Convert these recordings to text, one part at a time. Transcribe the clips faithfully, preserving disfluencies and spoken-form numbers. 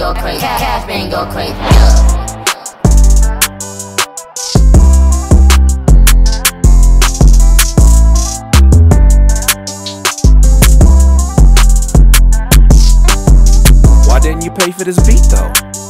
go crazy. Cash bang go crazy. Yeah. Why didn't you pay for this beat though?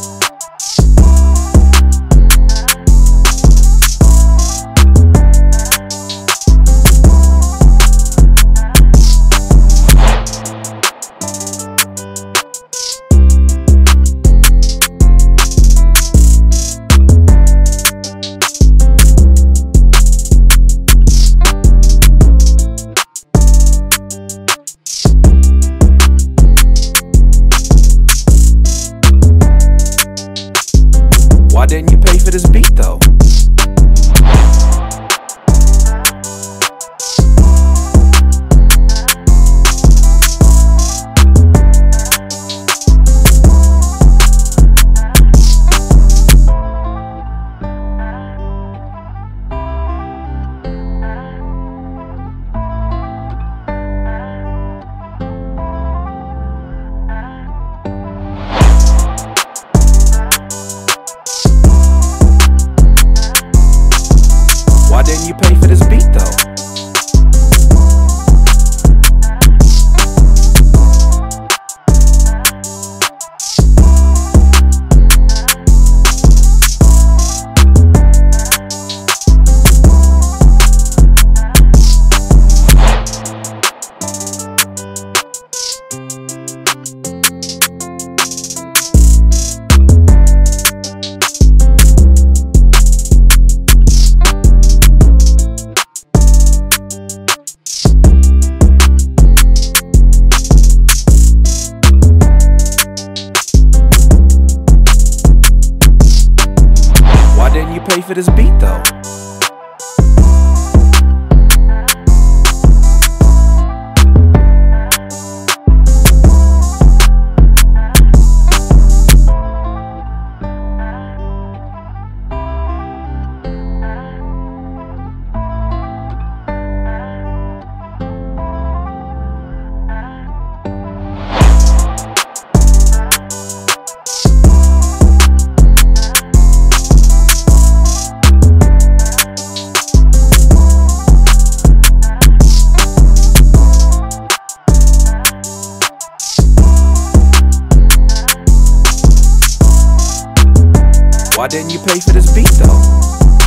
Why didn't you pay for this beat though? Why didn't you pay for this beat though? Why didn't you pay for this beat though? Why didn't you pay for this beat though?